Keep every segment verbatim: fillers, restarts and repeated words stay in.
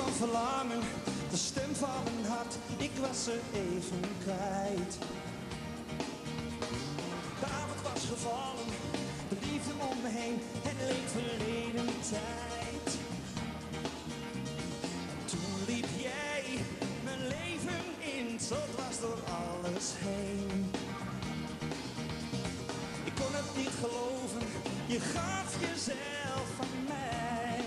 van verlangen, de stem van mijn hart, ik was ze even kwijt. De avond was gevallen, de liefde om me heen, het leek verleden tijd. Toen liep jij mijn leven in, zo dwars door alles heen. Ik kon het niet geloven, je gaf jezelf van mij.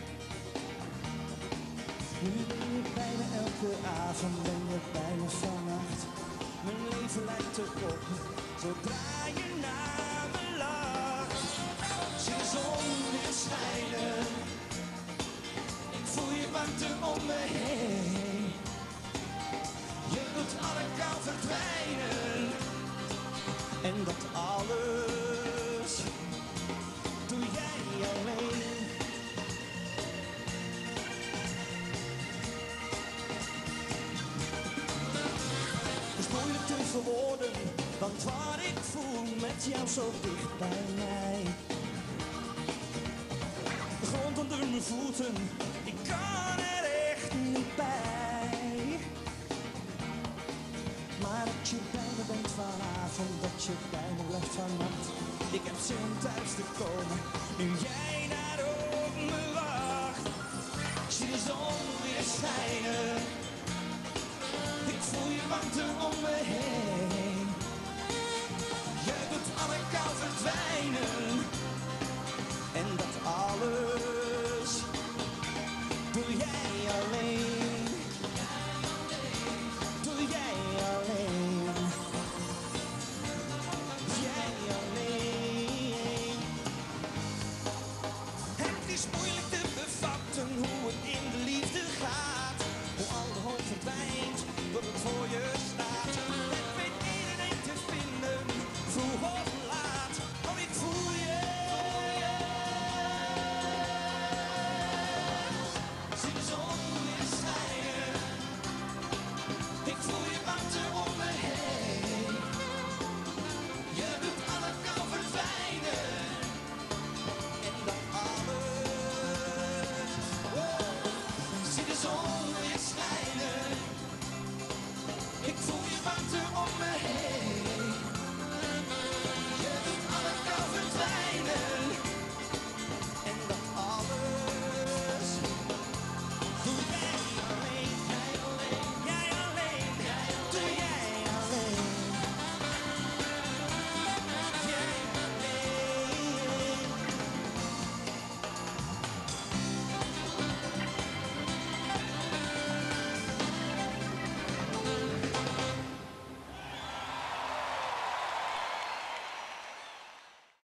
Nu ben je bijna elke avond, ben je bijna vannacht. Mijn leven lijkt erop, zodra je naar me lacht. Zie de zon weer schijnen, ik voel je warmte om me heen. Je doet alle kou verdwijnen, en dat alles doe jij alleen. Het is moeilijk te verwoorden, want wat ik voel met jou zo dicht bij mij. De grond onder mijn voeten, ik kan er echt niet bij. Maar dat je bij me bent vanavond, dat je bij me blijft vannacht. Ik heb zin thuis te komen, nu jij daar op me wacht. Ik zie de zon weer schijnen, ik voel je warmte om me heen. Je doet alle kou verdwijnen,